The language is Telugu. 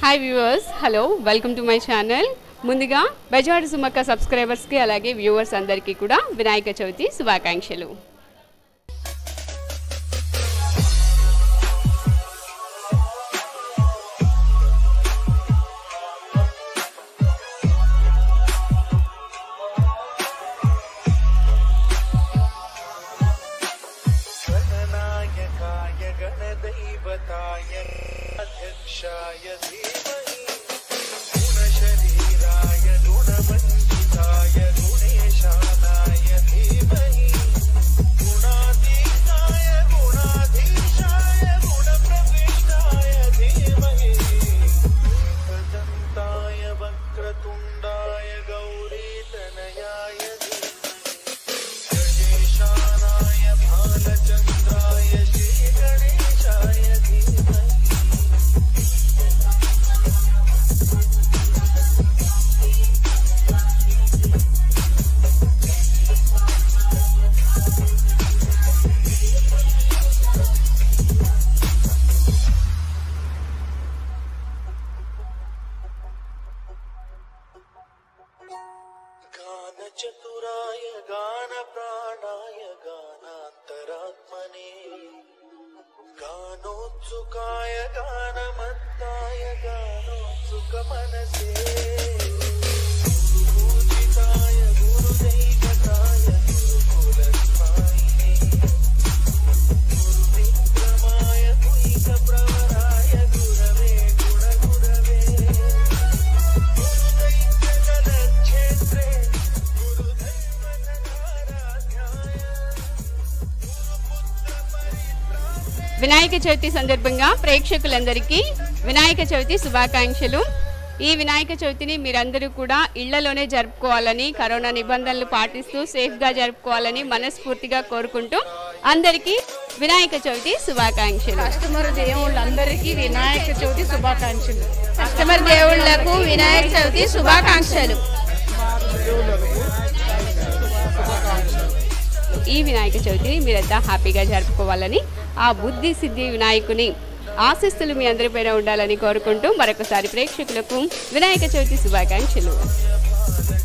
Hi viewers, hello, welcome to my channel. ముందుగా బెజవాడ సుమక్క సబ్స్క్రైబర్స్కి అలాగే వ్యూవర్స్ అందరికీ కూడా వినాయక చవితి శుభాకాంక్షలు. చతురాయ గాన ప్రాణాయ గానాంతరాత్మనే గానోత్సుకాయ గానమత్తాయ గానోత్సుక మనసే పూజితాయ గురుదైవతాయ గురుకులస్వామినే గురువిక్రమాయ కుయిక ప్రవరాయ గురవే గుణగురవే గురుదైత్యజలక్షేత్రే వినాయక చవితి సందర్భంగా ప్రేక్షకులందరికీ వినాయక చవితి శుభాకాంక్షలు. ఈ వినాయక చవితిని మీరందరూ కూడా ఇళ్లలోనే జరుపుకోవాలని, కరోనా నిబంధనలు పాటిస్తూ సేఫ్గా జరుపుకోవాలని మనస్ఫూర్తిగా కోరుకుంటూ అందరికీ వినాయక చవితి శుభాకాంక్షలు. కస్టమర్ దేవుళ్ళందరికీ వినాయక చవితి శుభాకాంక్షలు. కస్టమర్ దేవుళ్లకు వినాయక చవితి శుభాకాంక్షలు. ఈ వినాయక చవితిని మీరంతా హ్యాపీగా జరుపుకోవాలని, ఆ బుద్ధి సిద్ధి వినాయకుని ఆశీస్సులు మీ అందరిపైన ఉండాలని కోరుకుంటూ మరొకసారి ప్రేక్షకులకు వినాయక చవితి శుభాకాంక్షలు.